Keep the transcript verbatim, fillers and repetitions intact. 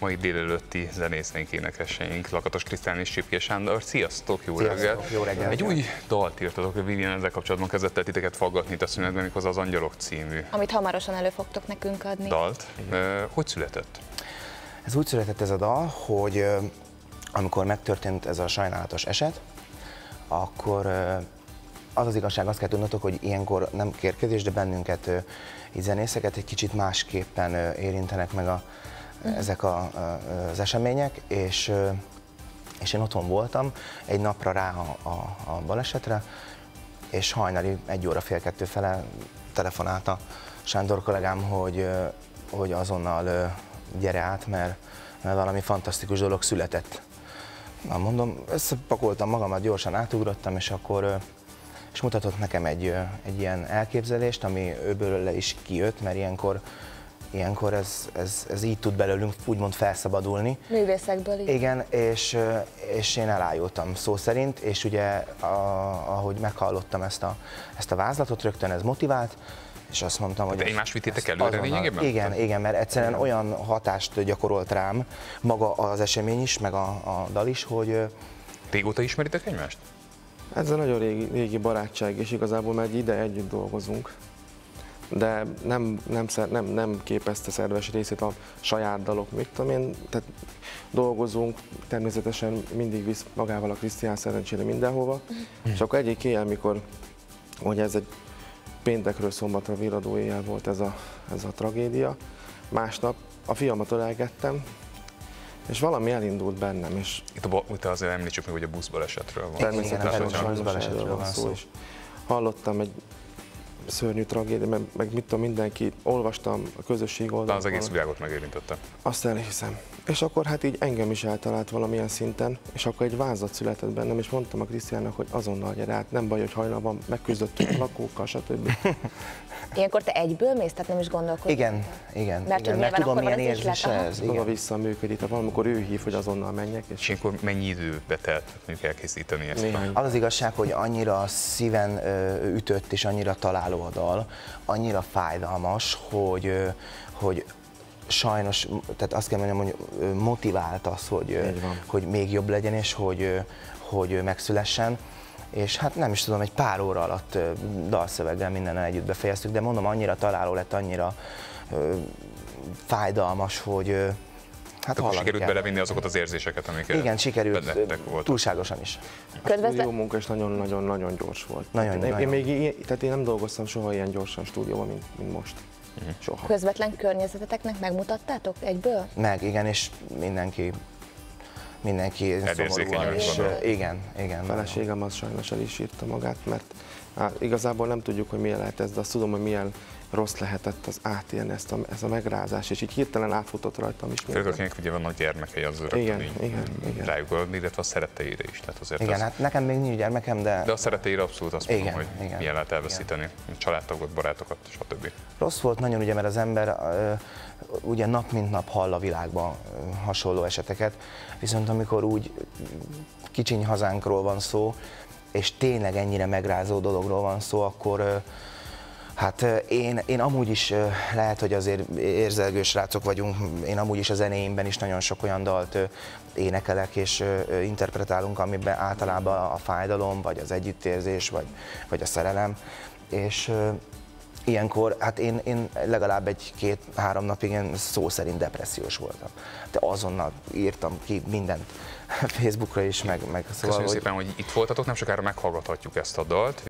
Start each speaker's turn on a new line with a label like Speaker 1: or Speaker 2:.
Speaker 1: mai délelőtti zenészeink, énekeseink, Lakatos Krisztián és Csipkés Sándor. Sziasztok, jó reggelt!
Speaker 2: Jó reggelt!
Speaker 1: Egy új dalt írtatok, hogy Vivian ezzel kapcsolatban kezdett el titeket faggatni itt a szünetben, méghozzá az Angyalok című.
Speaker 3: Amit hamarosan elő fogtok nekünk adni.
Speaker 1: Dalt. Hogy született?
Speaker 2: Ez úgy született ez a dal, hogy amikor megtörtént ez a sajnálatos eset, akkor az az igazság, azt kell tudnotok, hogy ilyenkor nem kérkedés, de bennünket, így zenészeket egy kicsit másképpen érintenek meg a, uh-huh. ezek a, az események, és, és én otthon voltam egy napra rá a, a, a balesetre, és hajnali egy óra fél kettő fele telefonált a Sándor kollégám, hogy, hogy azonnal gyere át, mert, mert valami fantasztikus dolog született. Na, mondom, összepakoltam magamat, gyorsan átugrottam, és akkor és mutatott nekem egy, egy ilyen elképzelést, ami őből le is kijött, mert ilyenkor, ilyenkor ez, ez, ez így tud belőlünk úgymond felszabadulni.
Speaker 3: Művészekből is.
Speaker 2: Igen, és, és én elájultam szó szerint, és ugye a, ahogy meghallottam ezt a, ezt a vázlatot, rögtön ez motivált, és azt mondtam, hogy...
Speaker 1: De egymást vittétek előre lényegében?
Speaker 2: Igen, igen, mert egyszerűen olyan hatást gyakorolt rám maga az esemény is, meg a, a dal is, hogy...
Speaker 1: Régóta ismeritek egymást?
Speaker 4: Ez a nagyon régi, régi barátság, és igazából már egy ide együtt dolgozunk. De nem, nem, nem, nem képezte szerves részét a saját dalok, mit tudom én, tehát dolgozunk, természetesen mindig visz magával a Krisztián szerencsére mindenhova, mm. és akkor egyik éjjel, mikor, hogy ez egy péntekről szombatra virradó éjjel volt ez a, ez a tragédia, másnap a fiamat ölelgettem, és valami elindult bennem, és...
Speaker 1: Itt, a, itt azért említsük meg, hogy a buszbalesetről van.
Speaker 4: Természetesen a buszbalesetről van szó, és hallottam egy szörnyű tragédia, meg, meg mit tudom, mindenki, olvastam a közösség oldalon.
Speaker 1: Az egész világot megérintette.
Speaker 4: Azt elhiszem. És akkor hát így engem is eltalált valamilyen szinten, és akkor egy vázlat született bennem, és mondtam a Krisztiánnak, hogy azonnal gyere át, nem baj, hogy hajnalban megküzdöttünk a lakókkal, stb.
Speaker 3: Ilyenkor te egyből mész, tehát nem is gondolkodsz?
Speaker 2: Igen, igen,
Speaker 3: mert,
Speaker 2: igen, mert tudom, milyen érzés ez.
Speaker 4: Maga visszaműködik, tehát valamikor ő hív, hogy azonnal menjek. És,
Speaker 1: és akkor mennyi időbe telt mondjuk elkészíteni ezt?
Speaker 4: Néhány.
Speaker 2: Az az igazság, hogy annyira szíven ütött és annyira találó a dal, annyira fájdalmas, hogy, hogy sajnos, tehát azt kell mondjam, hogy motivált az, hogy, hogy még jobb legyen és hogy, hogy megszülessen. És hát nem is tudom, egy pár óra alatt dalszöveggel mindennel együtt befejeztük, de mondom, annyira találó lett, annyira ö, fájdalmas, hogy ö, hát
Speaker 1: akkor sikerült
Speaker 2: kell.
Speaker 1: belevinni azokat az érzéseket, amiket
Speaker 2: igen, sikerült,
Speaker 1: volt.
Speaker 2: túlságosan is.
Speaker 4: A jó munka is nagyon-nagyon gyors volt.
Speaker 2: Nagyon,
Speaker 4: én,
Speaker 2: nagyon.
Speaker 4: Én, még, tehát én nem dolgoztam soha ilyen gyorsan stúdióban, mint, mint most.
Speaker 1: Uh-huh.
Speaker 4: Soha.
Speaker 3: Közvetlen környezeteteknek megmutattátok egyből?
Speaker 2: Meg, igen, és mindenki mindenki szomorúan, és igen, igen.
Speaker 4: A feleségem az sajnos el is írta magát, mert á, igazából nem tudjuk, hogy milyen lehet ez, de azt tudom, hogy milyen rossz lehetett az átélni ezt a, ez a megrázás, és így hirtelen átfutott rajtam is.
Speaker 1: Főleg akinek ugye vannak gyermekei, az rögtön
Speaker 4: igen,
Speaker 1: így
Speaker 4: igen, igen.
Speaker 1: rájuk, illetve a szeretteire is. Tehát azért
Speaker 2: igen,
Speaker 1: az...
Speaker 2: hát nekem még nincs gyermekem, de...
Speaker 1: De a szeretteire abszolút azt mondom,
Speaker 2: igen,
Speaker 1: hogy
Speaker 2: igen,
Speaker 1: milyen lehet elveszíteni,
Speaker 2: igen.
Speaker 1: családtagot, barátokat, stb.
Speaker 2: Rossz volt nagyon, ugye, mert az ember ugye nap mint nap hall a világban hasonló eseteket, viszont amikor úgy kicsiny hazánkról van szó, és tényleg ennyire megrázó dologról van szó, akkor hát én, én amúgy is, lehet, hogy azért érzelgő srácok vagyunk, én amúgy is a zenéimben is nagyon sok olyan dalt énekelek és interpretálunk, amiben általában a fájdalom, vagy az együttérzés, vagy, vagy a szerelem, és ilyenkor, hát én, én legalább egy-két-három napig én szó szerint depressziós voltam. De azonnal írtam ki mindent Facebookra is, meg, meg szóval,
Speaker 1: Köszönjük
Speaker 2: hogy...
Speaker 1: szépen, hogy itt voltatok, nem sokára meghallgathatjuk ezt a dalt.